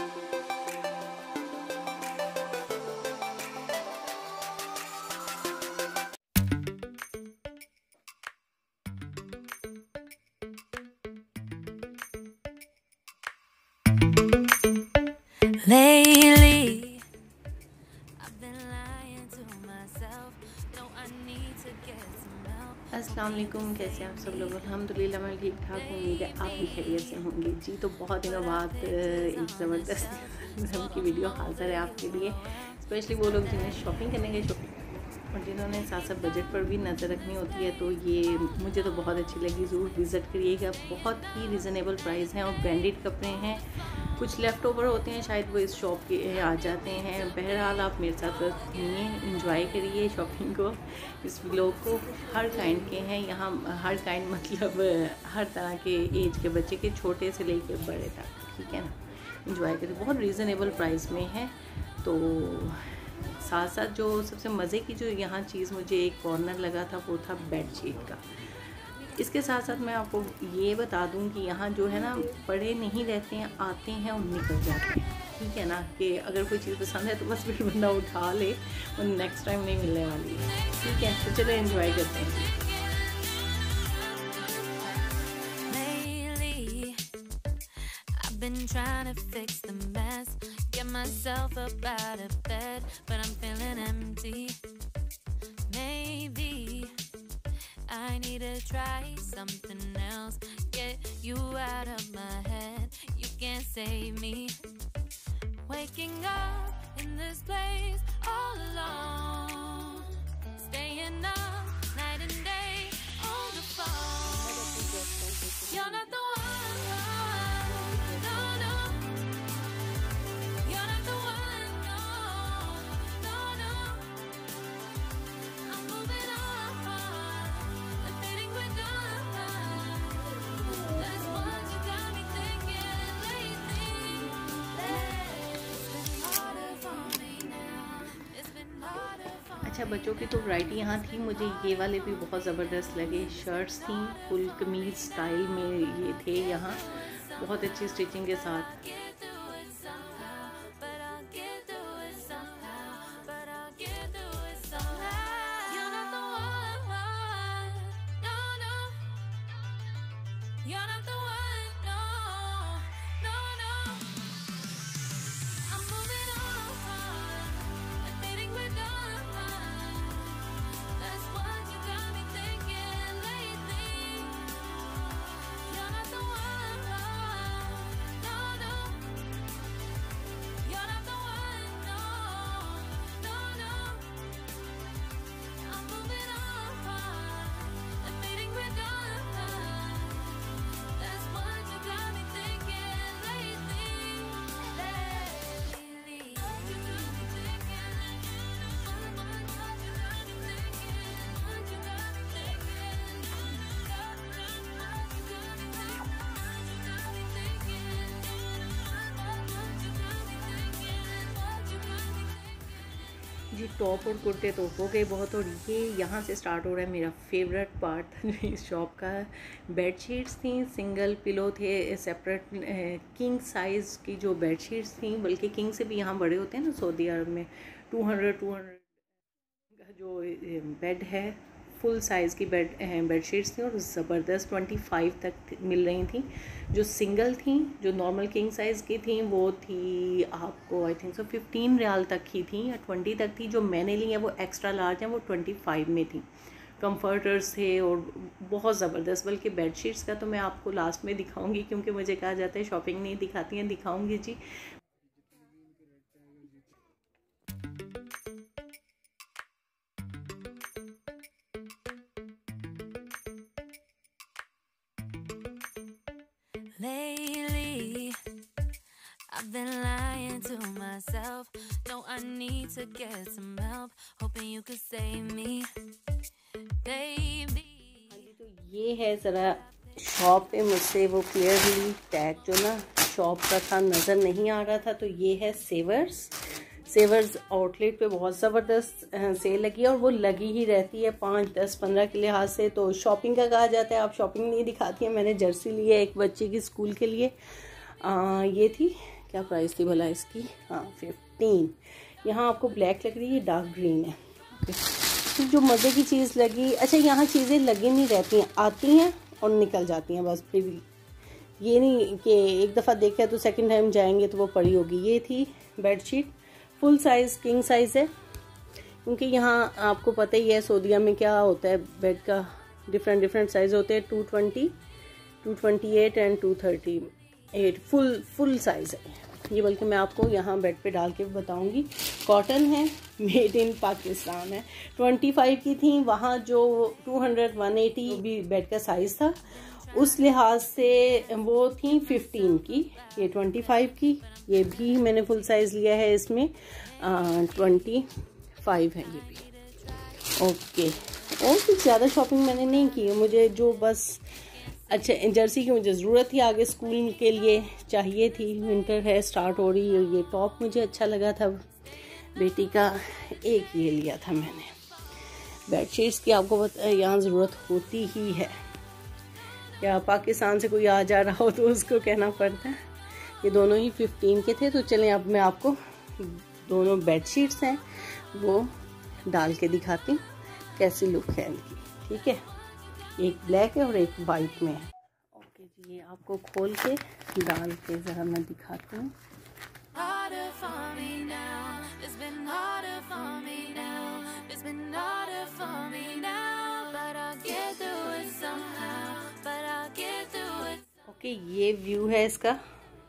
Lately, I've been lying to myself. No, I need to get some help. अस्सलाम वालेकुम, कैसे आप सब लोग? अल्हम्दुलिल्लाह मैं ठीक ठाक हूँ। उम्मीद है आप भी खैरियत से होंगे जी। तो बहुत दिनों बाद एक ज़बरदस्त किस्म की वीडियो हाज़िर है आपके लिए, स्पेशली वो लोग जिन्हें शॉपिंग करने के शौकीन और जिन्होंने साथ साथ बजट पर भी नज़र रखनी होती है। तो ये मुझे तो बहुत अच्छी लगी, ज़रूर विज़िट करिएगा। बहुत ही रिज़नेबल प्राइस हैं और ब्रांडेड कपड़े हैं। कुछ लेफ़्ट ओवर होते हैं, शायद वो इस शॉप के आ जाते हैं। बहरहाल आप मेरे साथ घूमिए, इंजॉय करिए शॉपिंग को, इस व्लॉग को। हर काइंड के हैं यहाँ, हर काइंड मतलब हर तरह के एज के बच्चे के, छोटे से लेके बड़े तक, ठीक है ना। इंजॉय करिए, बहुत रीज़नेबल प्राइस में है। तो साथ साथ जो सबसे मज़े की जो यहाँ चीज़ मुझे एक कॉर्नर लगा था वो था बेडशीट का। इसके साथ साथ मैं आपको ये बता दूं कि यहाँ जो है ना, पड़े नहीं रहते हैं, आते हैं और निकल जाते हैं, ठीक है ना। कि अगर कोई चीज़ पसंद है तो बस फिर बंदा उठा ले, और नेक्स्ट टाइम नहीं मिलने वाली है, ठीक है। तो चलो एंजॉय करते हैं। Been trying to fix the mess, get myself up out of bed, but I'm feeling empty. Maybe I need to try something else, get you out of my head, you can't save me. Waking up in this place all alone, staying up night and day on the phone. You're not the one. अच्छा, बच्चों की तो variety यहाँ थी। मुझे ये वाले भी बहुत ज़बरदस्त लगे। शर्ट्स थी, फुल कमीज स्टाइल में ये थे यहाँ, बहुत अच्छी स्टिचिंग के साथ। जी, टॉप और कुर्ते तो हो गए बहुत, और ये यहाँ से स्टार्ट हो रहा है मेरा फेवरेट पार्ट इस शॉप का। बेडशीट्स थी, सिंगल पिलो थे, सेपरेट किंग साइज़ की जो बेडशीट्स थी, बल्कि किंग से भी यहाँ बड़े होते हैं ना सऊदी अरब में। 200 का जो बेड है, फुल साइज़ की बेडशीट्स थी, और ज़बरदस्त 25 तक मिल रही थी। जो सिंगल थी, जो नॉर्मल किंग साइज़ की थी, वो थी आपको आई थिंक सो 15 रियाल तक की थी या 20 तक थी। जो मैंने ली है वो एक्स्ट्रा लार्ज है, वो 25 में थी। कंफर्टर्स थे और बहुत ज़बरदस्त। बल्कि बेडशीट्स का तो मैं आपको लास्ट में दिखाऊंगी, क्योंकि मुझे कहा जाता है शॉपिंग नहीं दिखाती हैं, दिखाऊंगी जी। Lately, I've been lying to myself. No, I need to get some help. Hoping you could save me, baby. तो ये है, ज़रा शॉप पे मुझसे वो क्लियरली टैग जो ना शॉप का था नज़र नहीं आ रहा था। तो ये है सेवर्स आउटलेट पे बहुत ज़बरदस्त सेल लगी है, और वो लगी ही रहती है 5, 10, 15 के लिहाज से। तो शॉपिंग का कहा जाता है, आप शॉपिंग नहीं दिखाती हैं। मैंने जर्सी ली है एक बच्चे की स्कूल के लिए। ये थी, क्या प्राइस थी भला इसकी? हाँ 15। यहाँ आपको ब्लैक लग रही है, डार्क ग्रीन है। तो जो मज़े की चीज़ लगी, अच्छा यहाँ चीज़ें लगी नहीं रहती हैं, आती हैं और निकल जाती हैं बस। फिर ये नहीं कि एक दफ़ा देखा तो सेकंड टाइम जाएंगे तो वो पड़ी होगी। ये थी bedsheet, full size king size है, क्योंकि यहाँ आपको पता ही है सऊदीया में क्या होता है, बेड का डिफरेंट साइज़ होते हैं, 220, 228 एंड 238 फुल साइज़ है ये। बल्कि मैं आपको यहाँ बेड पे डाल के बताऊँगी। कॉटन है, मेड इन पाकिस्तान है। 25 की थी वहाँ, जो 200 180 भी बेड का साइज़ था, उस लिहाज से वो थी 15 की। ये 25 की, ये भी मैंने फुल साइज़ लिया है, इसमें 25 है ये भी। ओके, और कुछ ज़्यादा शॉपिंग मैंने नहीं की है। मुझे जो बस अच्छा जर्सी की मुझे ज़रूरत थी, आगे स्कूल के लिए चाहिए थी, विंटर है स्टार्ट हो रही है। ये टॉप मुझे अच्छा लगा था बेटी का, एक ये लिया था मैंने। बेडशीट्स की आपको यहाँ ज़रूरत होती ही है, या पाकिस्तान से कोई आ जा रहा हो तो उसको कहना पड़ता है। ये दोनों ही 15 के थे। तो चलें अब मैं आपको दोनों बेडशीट्स हैं वो डाल के दिखाती हूँ कैसी लुक है इनकी। ठीक है, एक ब्लैक है और एक वाइट में है। ओके जी, ये आपको खोल के डाल के ज़रा मैं दिखाती हूँ। ओके, ये व्यू है इसका।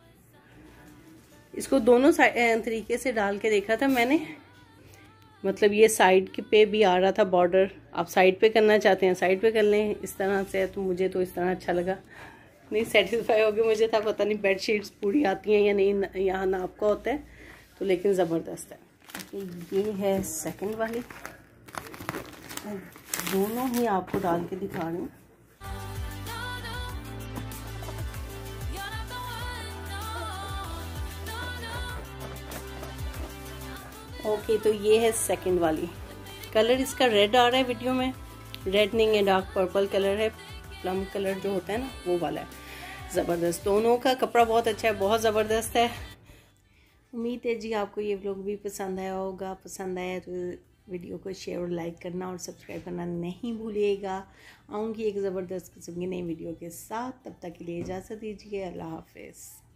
इसको दोनों तरीके से डाल के देखा था मैंने, मतलब ये साइड के पे भी आ रहा था बॉर्डर। आप साइड पे करना चाहते हैं साइड पे कर लें, इस तरह से। तो मुझे तो इस तरह अच्छा लगा, नहीं सेटिस्फाई हो गया। मुझे था पता नहीं बेडशीट्स पूरी आती हैं या नहीं, यहाँ नाप का होता है तो, लेकिन ज़बरदस्त है। ये है सेकंड वाली, दोनों ही आपको डाल के दिखा रही हूँ। ओके, तो ये है सेकंड वाली। कलर इसका रेड आ रहा है वीडियो में, रेड नहीं है, डार्क पर्पल कलर है, प्लम कलर जो होता है ना वो वाला है। ज़बरदस्त, दोनों का कपड़ा बहुत अच्छा है, बहुत ज़बरदस्त है। उम्मीद है जी आपको ये व्लॉग भी पसंद आया होगा। पसंद आया तो वीडियो को शेयर और लाइक करना और सब्सक्राइब करना नहीं भूलिएगा। आऊँगी एक ज़बरदस्त किस्म की नई वीडियो के साथ, तब तक के लिए इजाज़त दीजिए। अल्लाह हाफिज़।